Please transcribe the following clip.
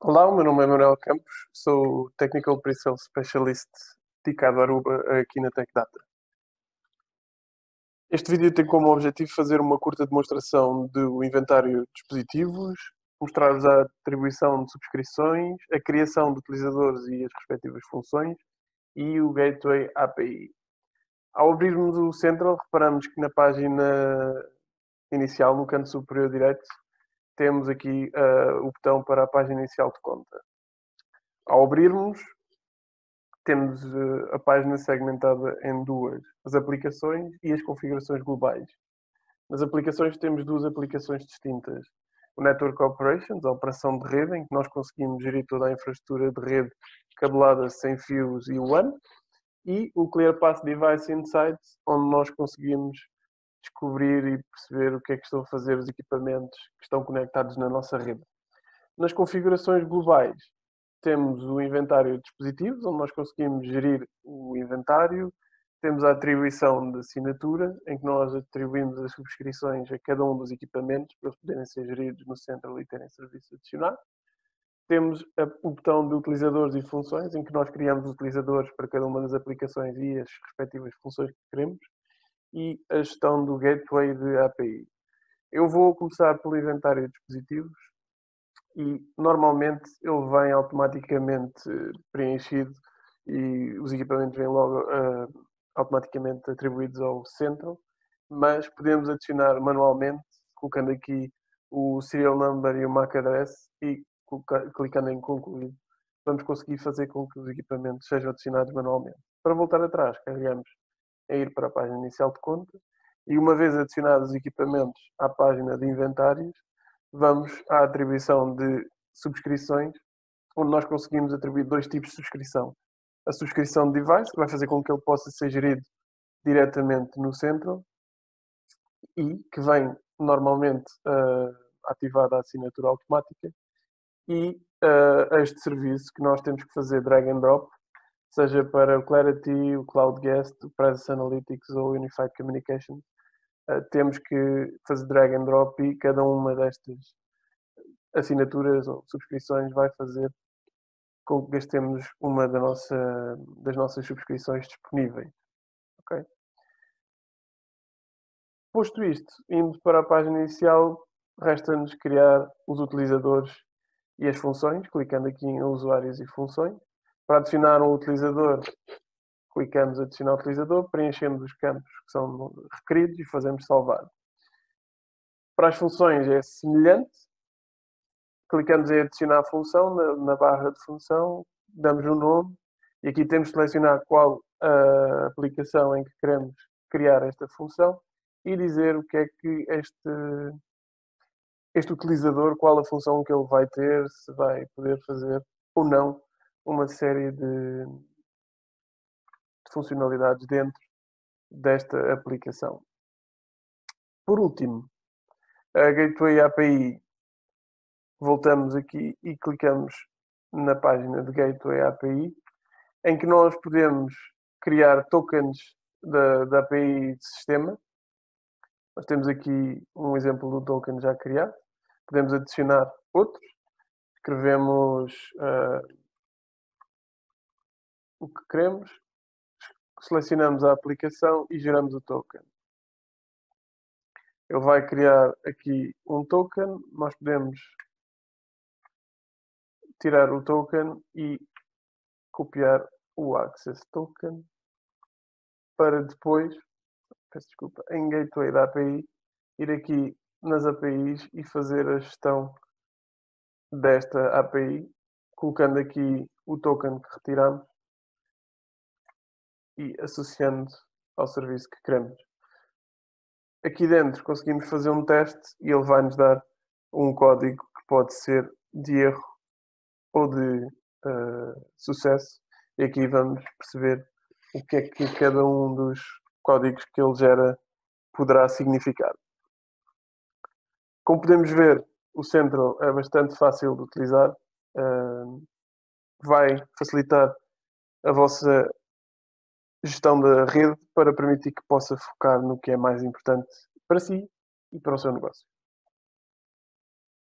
Olá, o meu nome é Manuel Campos, sou Technical Pre-Sales Specialist dedicado à Aruba aqui na TechData. Este vídeo tem como objetivo fazer uma curta demonstração do inventário de dispositivos, mostrar-vos a atribuição de subscrições, a criação de utilizadores e as respectivas funções e o Gateway API. Ao abrirmos o Central, reparamos que na página inicial, no canto superior direito, temos aqui o botão para a página inicial de conta. Ao abrirmos, temos a página segmentada em duas, as aplicações e as configurações globais. Nas aplicações temos duas aplicações distintas. O Network Operations, a operação de rede, em que nós conseguimos gerir toda a infraestrutura de rede cabelada sem fios e WAN. E o ClearPath Device Insights, onde nós conseguimos descobrir e perceber o que é que estão a fazer os equipamentos que estão conectados na nossa rede. Nas configurações globais, temos o inventário de dispositivos, onde nós conseguimos gerir o inventário. Temos a atribuição de assinatura, em que nós atribuímos as subscrições a cada um dos equipamentos para eles poderem ser geridos no Central e terem serviços adicionados. Temos o botão de utilizadores e funções, em que nós criamos utilizadores para cada uma das aplicações e as respectivas funções que queremos. E a gestão do Gateway de API. Eu vou começar pelo inventário de dispositivos e normalmente ele vem automaticamente preenchido e os equipamentos vêm logo automaticamente atribuídos ao Central, mas podemos adicionar manualmente, colocando aqui o serial number e o MAC address e clicando em concluir, vamos conseguir fazer com que os equipamentos sejam adicionados manualmente. Para voltar atrás, carregamos em ir para a página inicial de conta e uma vez adicionados os equipamentos à página de inventários, vamos à atribuição de subscrições, onde nós conseguimos atribuir dois tipos de subscrição. A subscrição de device, que vai fazer com que ele possa ser gerido diretamente no Central e que vem normalmente ativada a assinatura automática, e este serviço que nós temos que fazer drag and drop, seja para o Clarity, o Cloud Guest, o Presence Analytics ou o Unified Communication, temos que fazer drag and drop e cada uma destas assinaturas ou subscrições vai fazer com que gastemos uma das nossas subscrições disponíveis. Okay? Posto isto, indo para a página inicial, resta-nos criar os utilizadores e as funções, clicando aqui em usuários e funções. Para adicionar um utilizador, clicamos em adicionar utilizador, preenchemos os campos que são requeridos e fazemos salvar. Para as funções é semelhante. Clicamos em adicionar a função, na barra de função, damos um nome e aqui temos de selecionar qual a aplicação em que queremos criar esta função e dizer o que é que este utilizador, qual a função que ele vai ter, se vai poder fazer ou não uma série de funcionalidades dentro desta aplicação. Por último, a Gateway API, voltamos aqui e clicamos na página de Gateway API, em que nós podemos criar tokens da API de sistema. Nós temos aqui um exemplo do token já criado. Podemos adicionar outros. Escrevemos o que queremos, selecionamos a aplicação e geramos o token. Ele vai criar aqui um token. Nós podemos tirar o token e copiar o access token para depois, peço desculpa, em Gateway da API, ir aqui nas APIs e fazer a gestão desta API, colocando aqui o token que retiramos e associando ao serviço que queremos. Aqui dentro conseguimos fazer um teste e ele vai nos dar um código que pode ser de erro ou de sucesso. E aqui vamos perceber o que é que cada um dos códigos que ele gera poderá significar. Como podemos ver, o Central é bastante fácil de utilizar. Vai facilitar a vossa gestão da rede para permitir que possa focar no que é mais importante para si e para o seu negócio.